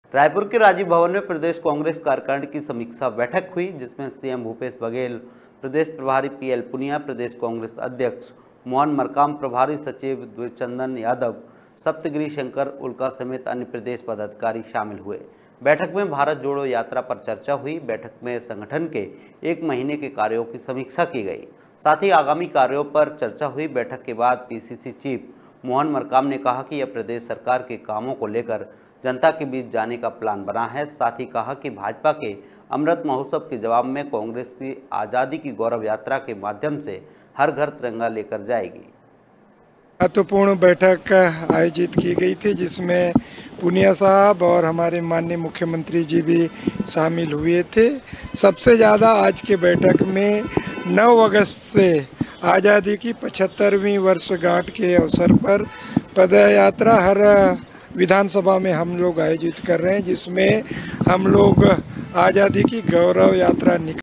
रायपुर के राजीव भवन में प्रदेश कांग्रेस कार्यकारिणी की समीक्षा बैठक हुई, जिसमें सीएम भूपेश बघेल, प्रदेश प्रभारी पीएल पुनिया, प्रदेश कांग्रेस अध्यक्ष मोहन मरकाम, प्रभारी सचिव द्विजचंदन यादव, सप्तगिरी शंकर उल्का समेत अन्य प्रदेश पदाधिकारी शामिल हुए। बैठक में भारत जोड़ो यात्रा पर चर्चा हुई। बैठक में संगठन के 1 महीने के कार्यों की समीक्षा की गई, साथ ही आगामी कार्यों पर चर्चा हुई। बैठक के बाद पीसीसी चीफ मोहन मरकाम ने कहा कि यह प्रदेश सरकार के कामों को लेकर जनता के बीच जाने का प्लान बना है। साथ ही कहा कि भाजपा के अमृत महोत्सव के जवाब में कांग्रेस की आज़ादी की गौरव यात्रा के माध्यम से हर घर तिरंगा लेकर जाएगी। महत्वपूर्ण बैठक आयोजित की गई थी, जिसमें पुनिया साहब और हमारे माननीय मुख्यमंत्री जी भी शामिल हुए थे। सबसे ज़्यादा आज के बैठक में 9 अगस्त से आज़ादी की 75वीं वर्षगांठ के अवसर पर पदयात्रा हर विधानसभा में हम लोग आयोजित कर रहे हैं, जिसमें हम लोग आज़ादी की गौरव यात्रा